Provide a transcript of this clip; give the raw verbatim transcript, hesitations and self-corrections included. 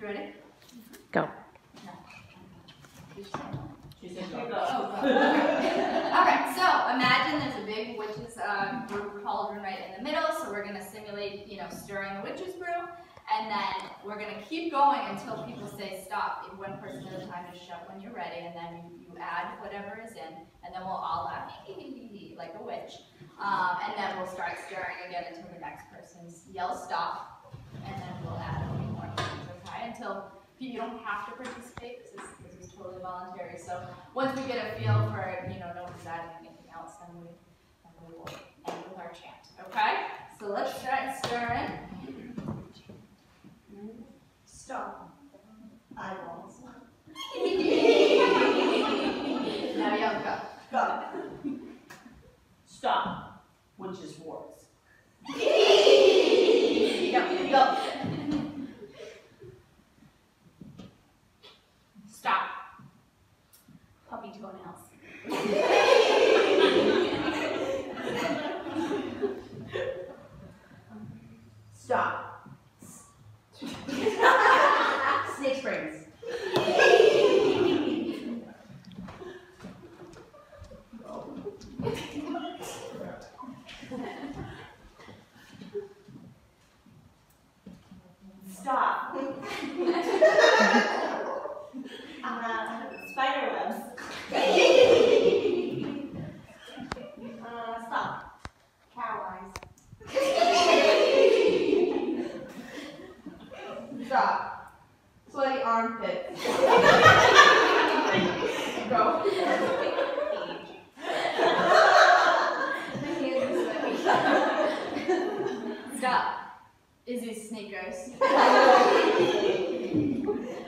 You ready? Go. She said go. Oh, go. Okay, so imagine there's a big witch's uh, brew cauldron right in the middle, so we're going to simulate, you know, stirring the witch's brew, and then we're going to keep going until people say stop. One person at a time, just shout when you're ready, and then you, you add whatever is in, and then we'll all laugh like a witch, um, and then we'll start stirring again until the next person yells stop, and then we'll add a few more things, okay, until you don't have to participate. This is, this is totally voluntary. So once we get a feel for, you know, nobody's adding anything else, then we, then we will end with our chant. Okay? So let's start stirring. Stop. Eyeballs. Now yell go. Go. Stop. Witch's warts. Go. Go. Stop. Puppy toenails. Stop. Snake springs. Stop. uh, spider webs. uh, stop. Cow eyes. Stop. Sweaty armpits. Go. Stop. Izzy's sneakers.